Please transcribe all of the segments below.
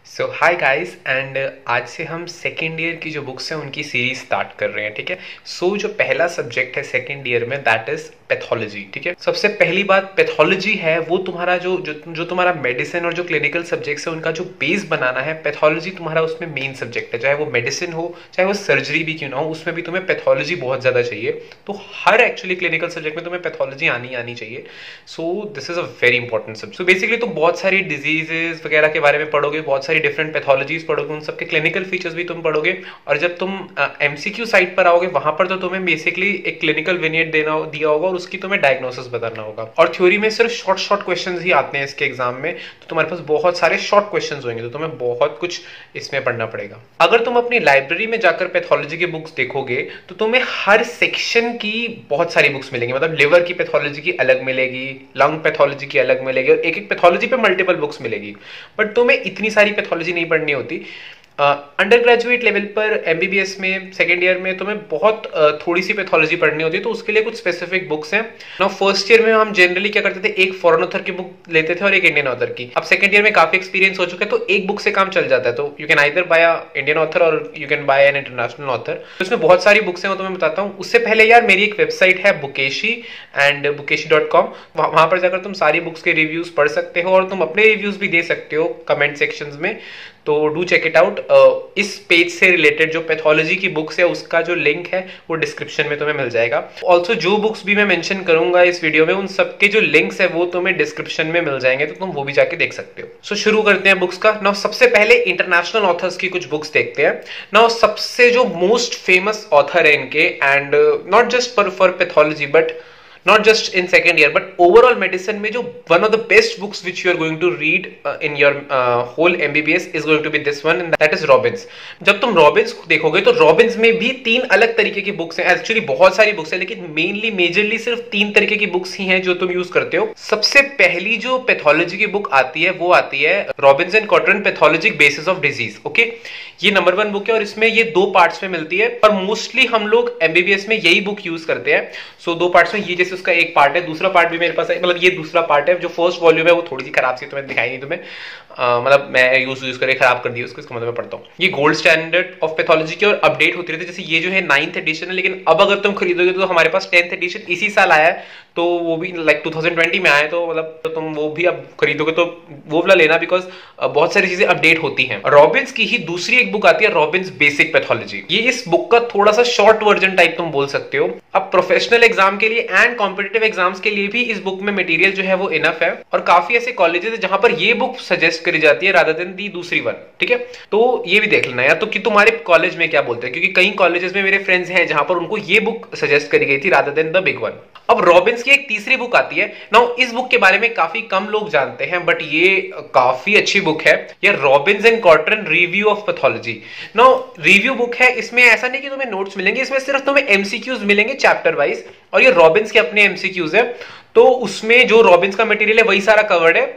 So hi guys and आज से हम सेकेंड ईयर की जो बुक्स हैं उनकी सीरीज स्टार्ट कर रहे हैं। ठीक है। सो जो पहला सब्जेक्ट है सेकेंड ईयर में दैट इज पैथोलॉजी। ठीक है। सबसे पहली बात, पैथोलॉजी है वो तुम्हारा जो तुम्हारा मेडिसिन और जो क्लिनिकल सब्जेक्ट्स है उनका जो बेस बनाना है, पैथोलॉजी तुम्हारा उसमें मेन सब्जेक्ट है। चाहे वो मेडिसिन हो चाहे वो सर्जरी भी क्यों ना हो, उसमें भी तुम्हें पैथोलॉजी बहुत ज्यादा चाहिए। तो हर एक्चुअली क्लिनिकल सब्जेक्ट में तुम्हें पैथोलॉजी आनी चाहिए। So this is a very important subject. So basically तुम बहुत सारी डिजीजेस वगैरह के बारे में पढ़ोगे, बहुत सारी डिफरेंट पैथोलॉजीज पढ़ोगे, उन सबके क्लिनिकल फीचर्स भी तुम पढ़ोगे। और जब तुम एमसीक्यू साइट पर आओगे वहां पर तो तुम्हें बेसिकली एक क्लिनिकल विनियट दिया होगा और उसकी तुम्हें डायग्नोसिस बताना होगा। और थ्योरी में सिर्फ शॉर्ट क्वेश्चंस ही आते हैं इसके एग्जाम में, तो तुम्हारे पास बहुत सारे शॉर्ट क्वेश्चंस होंगे, तो तुम्हें बहुत कुछ इसमें पढ़ना पड़ेगा। अगर तुम अपनी लाइब्रेरी में जाकर पैथोलॉजी की बुक्स देखोगे तो तुम्हें हर सेक्शन की बहुत सारी बुक्स मिलेंगी। मतलब लिवर की पैथोलॉजी की अलग मिलेगी, लंग पैथोलॉजी की अलग मिलेगी और एक एक पैथोलॉजी पे मल्टीपल बुक्स मिलेगी। बट तुम्हें इतनी सारी पैथोलॉजी नहीं पढ़नी होती। अंडर ग्रेजुएट लेवल पर एमबीबीएस में सेकेंड ईयर में तुम्हें बहुत थोड़ी सी पैथोलॉजी पढ़नी होती है, तो उसके लिए कुछ स्पेसिफिक बुक्स हैं। नाउ फर्स्ट ईयर में हम जनरली क्या करते थे, एक फॉरेन ऑथर की बुक लेते थे और एक इंडियन ऑथर की। अब सेकेंड ईयर में काफी एक्सपीरियंस हो चुका है तो एक बुक से काम चल जाता है। तो you can either buy Indian author और you can buy an international author. तो इसमें बहुत सारी बुक्स हैं, वो तुम्हें बताता हूँ। उससे पहले यार मेरी एक वेबसाइट है बुकेशी एंड bukeshi.com, वहां पर जाकर तुम सारी बुक्स के रिव्यूज पढ़ सकते हो और तुम अपने रिव्यूज भी दे सकते हो कमेंट सेक्शंस में। तो डू चेक इट आउट। इस पेज से रिलेटेड जो पैथोलॉजी की बुक्स है उसका जो लिंक है वो डिस्क्रिप्शन में तुम्हें मिल जाएगा। ऑल्सो जो बुक्स भी मैं मेंशन करूंगा इस वीडियो में उन सबके जो लिंक्स है वो तुम्हें डिस्क्रिप्शन में मिल जाएंगे, तो तुम वो भी जाके देख सकते हो। सो शुरू करते हैं बुक्स का। नाउ सबसे पहले इंटरनेशनल ऑथर्स की कुछ बुक्स देखते हैं। नाउ सबसे जो मोस्ट फेमस ऑथर है इनके, and not just for pathology but not just in second year but overall medicine में जो one of the best books which you are going to read in your whole MBBS is going to be this one, and that is Robbins। जब तुम Robins देखोगे तो Robins में भी तीन अलग तरीके की बुक्स हैं। एक्चुअली बहुत सारी बुक्स हैं लेकिन मेनली मेजरली सिर्फ तीन तरीके की बुक्स ही हैं जो तुम यूज करते हो। सबसे पहली जो पैथोलॉजी की बुक आती है वो आती है Robbins and Cotran pathologic basis of disease. Okay, ये नंबर 1 बुक है और इसमें ये 2 पार्ट्स में मिलती है और मोस्टली हम लोग एमबीबीएस में यही बुक यूज करते हैं। सो 2 पार्ट्स में, ये जैसे उसका एक पार्ट है, दूसरा पार्ट भी मेरे पास है, मतलब ये दूसरा पार्ट है। जो फर्स्ट वॉल्यूम है वो थोड़ी सी खराब सी तुम्हें दिखाई नहीं तुम्हें, मतलब मैं यूज करके खराब कर दी उसको, इसका मतलब मैं पढ़ता हूँ। ये गोल्ड स्टैंडर्ड ऑफ पैथोलॉजी की और अपडेट होती रहती है। जैसे ये जो है 9th एडिशन है, लेकिन अब अगर तुम खरीदोगे तो हमारे पास 10th एडिशन इसी साल आया है, तो वो भी लाइक 2020 में आया, तो मतलब तो तुम वो भी अब खरीदोगे तो वो वाला लेना, बिकॉज बहुत सारी चीजें अपडेट होती हैं। रॉबिन्स की ही दूसरी एक बुक आती है रॉबिन्स बेसिक पैथोलॉजी। ये इस बुक का थोड़ा सा शॉर्ट वर्जन टाइप तुम बोल सकते हो। अब प्रोफेशनल एग्जाम के लिए एंड कॉम्पिटिटिव एग्जाम्स के लिए भी इस बुक में मटेरियल जो है वो इनफ है और काफी ऐसे कॉलेजेस है जहां पर ये बुक सजेस्ट करी जाती है रादर देन दी दूसरी वन। ठीक है, तो ये भी देख लेना यार, तो कि तुम्हारे कॉलेज में क्या बोलते हैं, क्योंकि कई कॉलेजेस में मेरे फ्रेंड्स हैं जहां पर उनको ये बुक सजेस्ट करी गई थी rather than the big one. अब रॉबिन्स की एक तीसरी बुक आती है। नाउ इस बुक के बारे में काफी कम लोग जानते हैं बट ये काफी अच्छी बुक है। ये Robbins and Cotran review of pathology. Now review book है, इसमें ऐसा नहीं कि तुम्हें नोट्स मिलेंगे, इसमें सिर्फ तुम्हें एमसीक्यूज मिलेंगे चैप्टर वाइज, और ये रॉबिन्स के अपने एमसीक्यूज है, तो उसमें जो रॉबिन्स का मटेरियल है वही सारा कवर्ड है।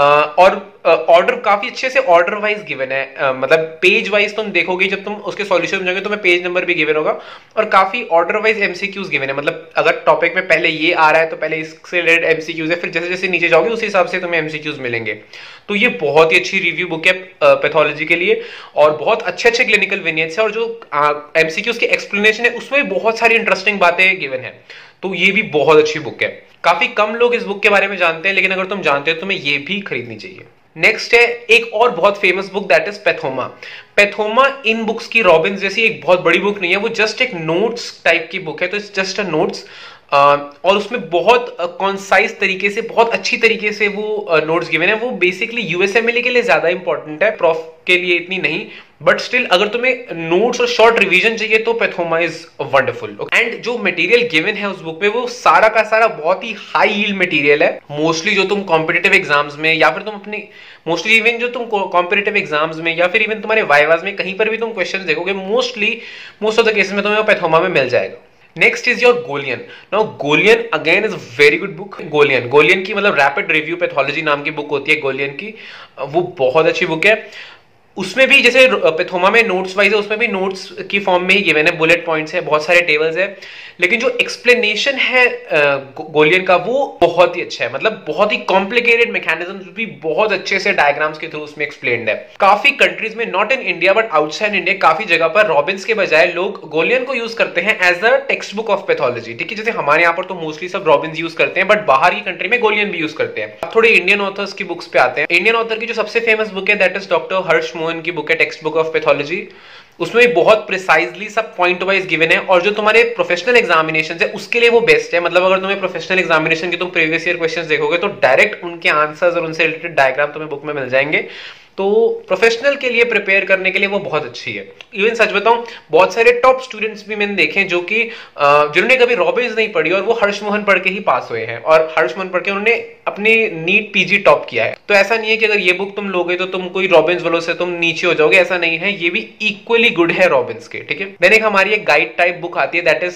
और ऑर्डर काफी अच्छे से ऑर्डर वाइज गिवन है, मतलब पेज वाइज तुम देखोगे जब तुम उसके सॉल्यूशन में जाओगे तो तुम्हें पेज नंबर भी गिवन होगा और काफी ऑर्डर वाइज एमसीक्यूज गिवन है। मतलब अगर टॉपिक में पहले ये आ रहा है तो पहले इससे रिलेटेड एमसीक्यूज है, फिर जैसे जैसे नीचे जाओगे उस हिसाब से तुम्हें एमसीक्यूज मिलेंगे। तो ये बहुत ही अच्छी रिव्यू बुक है पैथोलॉजी के लिए और बहुत अच्छे अच्छे क्लिनिकल विनियट्स है और जो एमसीक्यूज के एक्सप्लेनेशन है उसमें बहुत सारी इंटरेस्टिंग बातें गिवन है। तो ये भी बहुत अच्छी बुक है। काफी कम लोग इस बुक के बारे में जानते हैं, लेकिन अगर तुम जानते हो तो तुम्हें ये भी खरीदनी चाहिए। नेक्स्ट है एक और बहुत famous book, that is Pathoma. Pathoma इन बुक्स की रॉबिन्स जैसी एक बहुत बड़ी बुक नहीं है, वो जस्ट एक नोट्स टाइप की बुक है, तो इट्स जस्ट अ नोट्स। और उसमें बहुत कॉन्साइज तरीके से, बहुत अच्छी तरीके से वो नोट्स गिवन है। वो बेसिकली यूएसएमएलए के लिए ज्यादा इंपॉर्टेंट है, प्रॉफ के लिए इतनी नहीं, बट स्टिल अगर तुम्हें नोट्स और शॉर्ट रिवीजन चाहिए तो पैथोमा इज वंडरफुल। एंड जो मटेरियल गिवन है उस बुक में वो सारा का सारा बहुत ही हाई यील्ड मटेरियल है। मोस्टली जो तुम कॉम्पिटिटिव एग्जाम्स में या फिर तुम अपने मोस्टली इवन जो तुम कॉम्पिटिटिव एग्जाम्स में या फिर इवन तुम्हारे वाइवास में कहीं पर भी तुम क्वेश्चन देखोगे, मोस्ट ऑफ द केसेस में तुम्हें पैथोमा में मिल जाएगा। Next is your Goljan. नाउ Goljan again is very good book. Goljan की मतलब रैपिड रिव्यू पैथोलॉजी नाम की बुक होती है गोलियन की, वो बहुत अच्छी बुक है। उसमें भी जैसे पेथोमा में नोट्स वाइज है, उसमें भी नोट्स की फॉर्म में ही गिवन है, बुलेट पॉइंट्स है, बहुत सारे टेबल्स है, लेकिन जो एक्सप्लेनेशन है गोलियन का वो बहुत ही अच्छा है। मतलब बहुत ही कॉम्प्लिकेटेड मैकेनिज्म्स भी बहुत अच्छे से डायग्राम्स के थ्रू उसमें एक्सप्लेन्ड है। काफी कंट्रीज में, not in India but outside India, काफी जगह पर रॉबिन्स के बजाय लोग गोलियन को यूज करते हैं as a textbook of pathology. ठीक है, जैसे हमारे यहाँ पर तो मोस्टली सब रॉबिन्स यूज करते हैं, बट बाहर की कंट्री में गोलियन भी यूज करते हैं। अब थोड़े इंडियन ऑथर्स की बुक्स पे आते हैं। इंडियन ऑथर की जो सबसे फेमस बुक है that is doctor Harsh Mohan की बुक है टेक्स्ट बुक ऑफ पैथोलॉजी। उसमें भी बहुत प्रिसाइजली सब पॉइंट वाइज गिवन है, और जो तुम्हारे प्रोफेशनल एग्जामिनेशन है उसके लिए वो बेस्ट है। मतलब अगर तुम्हें प्रोफेशनल एग्जामिनेशन के तुम प्रीवियस ईयर क्वेश्चंस देखोगे तो डायरेक्ट उनके आंसर्स और उनसे रिलेटेड डायग्राम तुम्हें बुक में मिल जाएंगे। तो प्रोफेशनल के लिए प्रिपेयर करने के लिए वो बहुत अच्छी है। इवन सच बताऊं, बहुत सारे टॉप स्टूडेंट्स भी मैंने देखे जो कि जिन्होंने कभी रॉबिन्स नहीं पढ़ी और वो हर्ष मोहन पढ़ के ही पास हुए हैं, और हर्ष मोहन पढ़ के उन्होंने अपनी नीट पीजी टॉप किया है। तो ऐसा नहीं है कि अगर ये बुक तुम लोगे तो तुम कोई रॉबिन्स वालों से तुम नीचे हो जाओगे, ऐसा नहीं है, ये भी इक्वली गुड है रॉबिन्स के। ठीक है, देन एक हमारी एक गाइड टाइप बुक आती है दैट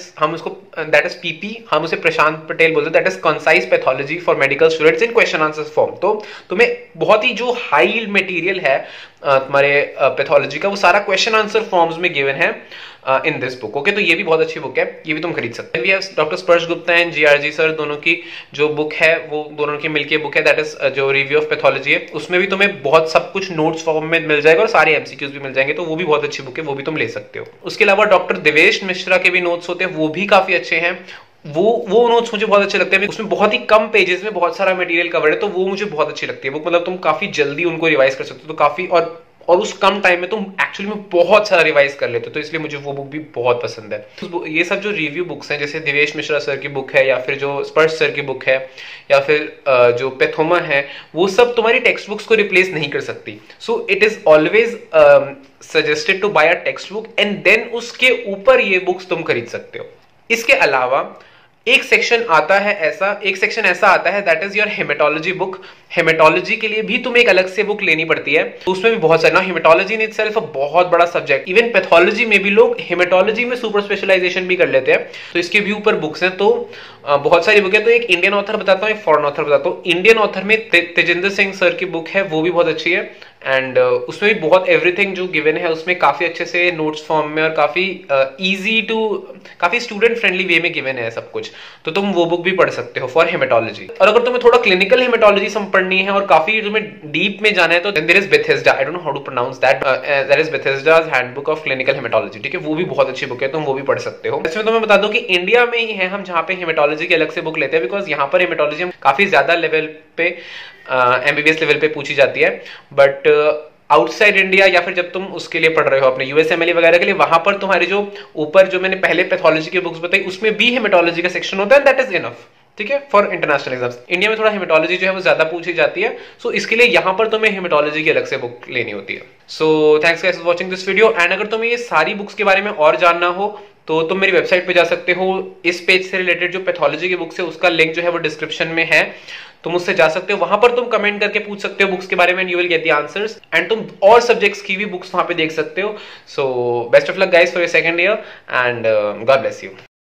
इज पीपी, हम उसे प्रशांत पटेल बोलते हैं, that is concise pathology for medical students in question answer form. तो तुम्हें बहुत ही जो हाई मटेरियल है तुम्हारे पैथोलॉजी का वो सारा क्वेश्चन आंसर फॉर्म्स में गिवन है इन दिस बुक। ओके, तो ये भी बहुत अच्छी बुक है, ये भी तुम खरीद सकते हैं। डॉक्टर स्पर्श गुप्ता एंड जीआरजी सर दोनों की जो बुक है वो दोनों की मिलकर बुक है दैट इज जो रिव्यू ऑफ पैथोलॉजी है। उसमें भी तुम्हें बहुत सब कुछ नोट्स फॉर्म में मिल जाएगा और सारे एमसीक्यूज भी मिल जाएंगे, तो वो भी बहुत अच्छी बुक है, वो भी तुम ले सकते हो। उसके अलावा डॉक्टर देवेश मिश्रा के भी नोट्स होते हैं, वो भी काफी अच्छे हैं। वो नोट्स मुझे बहुत अच्छे लगते हैं। उसमें बहुत ही कम पेजेस में बहुत सारा मटेरियल कवर है, तो वो मुझे बहुत अच्छी लगती है बुक। मतलब तुम काफी जल्दी उनको रिवाइज कर सकते हो, तो काफी और उस कम टाइम में तुम एक्चुअली में बहुत सारा रिवाइज कर लेते हो, तो इसलिए मुझे वो बुक भी बहुत पसंद है। तो ये सब जो रिव्यू बुक्स हैं, जैसे देवेश मिश्रा सर की बुक है, या फिर जो स्पर्श सर की बुक है, या फिर जो पेथोमा है, वो सब तुम्हारी टेक्स्ट बुक्स को रिप्लेस नहीं कर सकती। So it is always suggested to buy a textbook and then उसके ऊपर ये बुक्स तुम खरीद सकते हो। इसके अलावा एक सेक्शन ऐसा आता है that is your haematology book. Haematology के लिए भी तुम्हें एक अलग से बुक लेनी पड़ती है, तो उसमें भी बहुत सारे ना, हेमेटोलॉजी इन इटसेल्फ बहुत बड़ा सब्जेक्ट। इवन पैथोलॉजी में भी लोग हेमेटोलॉजी में सुपर स्पेशलाइजेशन भी कर लेते हैं, तो इसके भी ऊपर बुक्स हैं। तो बहुत सारी बुक है। तो एक इंडियन ऑथर बताता हूँ, एक फॉरेन ऑथर बताता हूँ। इंडियन ऑथर में तेजिंदर सिंह सर की बुक है, वो भी बहुत अच्छी है, एंड उसमें भी बहुत एवरीथिंग जो गिवन है उसमें काफी अच्छे से नोट्स फॉर्म में और काफी स्टूडेंट फ्रेंडली वे में गिवन है सब कुछ, तो तुम वो बुक भी पढ़ सकते हो फॉर हेमेटोलॉजी। और अगर तुम्हें थोड़ा क्लिनिकल हेमेटोलॉजी पढ़नी है और काफी तुम्हें डीप में जाना है तो there is Bethesda, I don't know how to pronounce that, that is Bethesda's handbook of clinical haematology. ठीक है, वो भी बहुत अच्छी बुक है, तुम वो भी पढ़ सकते हो। इसमें तो मैं बता दूं कि इंडिया में ही है हम जहां पे हेमेटोलॉजी की अलग से बुक लेते हैं, बिकॉज यहाँ पर हेमेटोलॉजी काफी ज्यादा लेवल पे एमबीबीएस लेवल पे पूछी जाती है, बट आउटसाइड इंडिया या फिर जब तुम उसके लिए पढ़ रहे हो अपने यूएसएमएलई वगैरह के लिए, वहां पर तुम्हारे जो ऊपर जो मैंने पहले पैथोलॉजी की बुक्स बताई उसमें भी हेमेटोलॉजी का सेक्शन होता है, दैट इज इनफ। ठीक है, फॉर इंटरनेशनल एग्जाम्स। इंडिया में थोड़ा हेमेटोलॉजी जो है वो ज्यादा पूछी जाती है, सो इसके लिए यहां पर तुम्हें हेमेटोलॉजी की अलग से बुक लेनी होती है। So thanks guys for watching this video, and अगर तुम्हें ये सारी बुक्स के बारे में और जानना हो तो तुम मेरी वेबसाइट पे जा सकते हो। इस पेज से रिलेटेड जो पैथोलॉजी की बुक्स है उसका लिंक जो है वो डिस्क्रिप्शन में है, तुम उससे जा सकते हो। वहां पर तुम कमेंट करके पूछ सकते हो बुक्स के बारे में, you will get the answers, and तुम और सब्जेक्ट्स की भी बुक्स वहां पे देख सकते हो। So best of luck guys for your second year, and God bless you.